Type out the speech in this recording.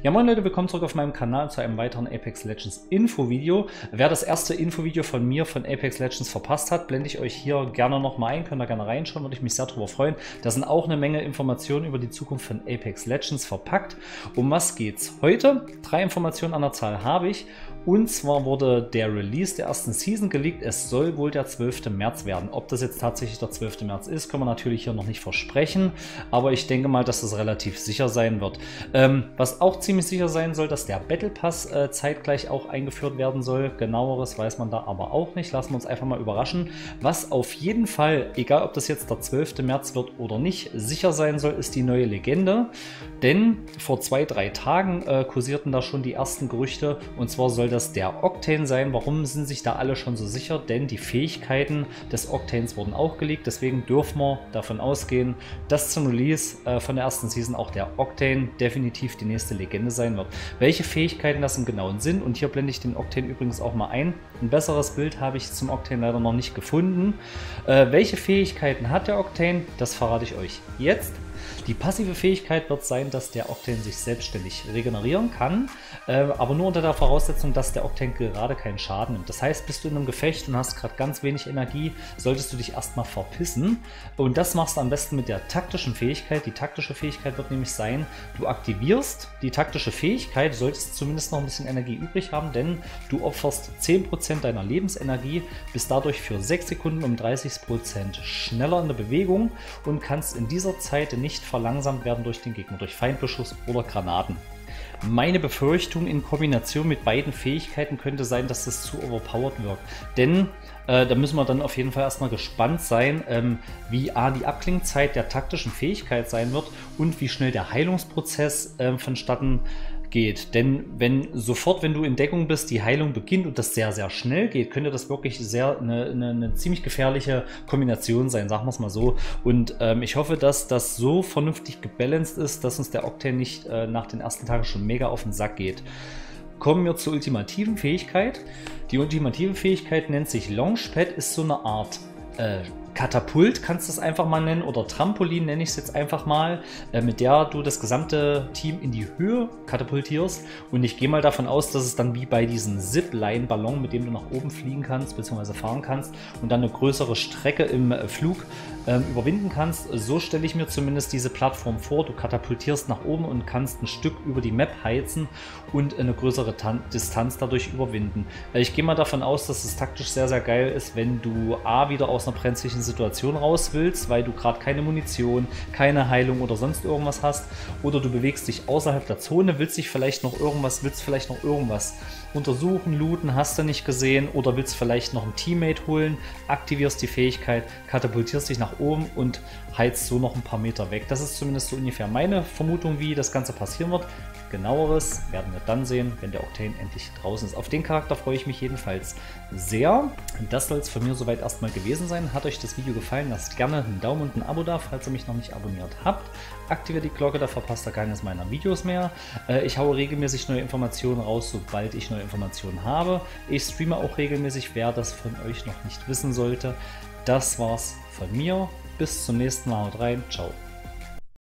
Ja, moin Leute, willkommen zurück auf meinem Kanal zu einem weiteren Apex Legends Info-Video. Wer das erste Info-Video von mir von Apex Legends verpasst hat, blende ich euch hier gerne nochmal ein, könnt ihr gerne reinschauen, würde ich mich sehr darüber freuen. Da sind auch eine Menge Informationen über die Zukunft von Apex Legends verpackt. Um was geht's heute? 3 Informationen an der Zahl habe ich. Und zwar wurde der Release der ersten Season geleakt. Es soll wohl der 12. März werden. Ob das jetzt tatsächlich der 12. März ist, können wir natürlich hier noch nicht versprechen. Aber ich denke mal, dass das relativ sicher sein wird. Was auch ziemlich sicher sein soll, dass der Battle Pass zeitgleich auch eingeführt werden soll. Genaueres weiß man da aber auch nicht. Lassen wir uns einfach mal überraschen. Was auf jeden Fall, egal ob das jetzt der 12. März wird oder nicht, sicher sein soll, ist die neue Legende. Denn vor 2-3 Tagen kursierten da schon die ersten Gerüchte. Und zwar soll das der Octane sein. Warum sind sich da alle schon so sicher? Denn die Fähigkeiten des Octanes wurden auch geleakt. Deswegen dürfen wir davon ausgehen, dass zum Release von der ersten Season auch der Octane definitiv die nächste Legende sein wird. Welche Fähigkeiten das im Genauen sind, und hier blende ich den Octane übrigens auch mal ein. Ein besseres Bild habe ich zum Octane leider noch nicht gefunden. Welche Fähigkeiten hat der Octane? Das verrate ich euch jetzt. Die passive Fähigkeit wird sein, dass der Octane sich selbstständig regenerieren kann, aber nur unter der Voraussetzung, dass der Octane gerade keinen Schaden nimmt. Das heißt, bist du in einem Gefecht und hast gerade ganz wenig Energie, solltest du dich erstmal verpissen. Und das machst du am besten mit der taktischen Fähigkeit. Die taktische Fähigkeit wird nämlich sein, du aktivierst die taktische Fähigkeit, solltest zumindest noch ein bisschen Energie übrig haben, denn du opferst 10% deiner Lebensenergie, bist dadurch für 6 Sekunden um 30% schneller in der Bewegung und kannst in dieser Zeit nicht verlangsamt werden durch den Gegner, durch Feindbeschuss oder Granaten. Meine Befürchtung in Kombination mit beiden Fähigkeiten könnte sein, dass das zu overpowered wirkt. Denn da müssen wir dann auf jeden Fall erstmal gespannt sein, wie die Abklingzeit der taktischen Fähigkeit sein wird und wie schnell der Heilungsprozess vonstatten geht. Denn wenn du in Deckung bist, die Heilung beginnt und das sehr, sehr schnell geht, könnte das wirklich eine ziemlich gefährliche Kombination sein, sagen wir es mal so. Und ich hoffe, dass das so vernünftig gebalanced ist, dass uns der Octane nicht nach den ersten Tagen schon mega auf den Sack geht. Kommen wir zur ultimativen Fähigkeit. Die ultimative Fähigkeit nennt sich Launchpad, ist so eine Art Katapult, kannst du es einfach mal nennen, oder Trampolin nenne ich es jetzt einfach mal, mit der du das gesamte Team in die Höhe katapultierst. Und ich gehe mal davon aus, dass es dann wie bei diesem Zipline-Ballon, mit dem du nach oben fliegen kannst bzw. fahren kannst und dann eine größere Strecke im Flug überwinden kannst. So stelle ich mir zumindest diese Plattform vor. Du katapultierst nach oben und kannst ein Stück über die Map heizen und eine größere Distanz dadurch überwinden. Ich gehe mal davon aus, dass es taktisch sehr, sehr geil ist, wenn du wieder aus einer brenzlichen Situation raus willst, weil du gerade keine Munition, keine Heilung oder sonst irgendwas hast, oder du bewegst dich außerhalb der Zone, willst vielleicht noch irgendwas untersuchen, looten, hast du nicht gesehen, oder willst vielleicht noch ein Teammate holen, aktivierst die Fähigkeit, katapultierst dich nach oben und heizt so noch ein paar Meter weg. Das ist zumindest so ungefähr meine Vermutung, wie das Ganze passieren wird. Genaueres werden wir dann sehen, wenn der Octane endlich draußen ist. Auf den Charakter freue ich mich jedenfalls sehr. Das soll es von mir soweit erstmal gewesen sein. Hat euch das Video gefallen, lasst gerne einen Daumen und ein Abo da, falls ihr mich noch nicht abonniert habt. Aktiviert die Glocke, da verpasst ihr keines meiner Videos mehr. Ich haue regelmäßig neue Informationen raus, sobald ich neue Informationen habe. Ich streame auch regelmäßig, wer das von euch noch nicht wissen sollte. Das war's von mir. Bis zum nächsten Mal. Haut rein. Ciao.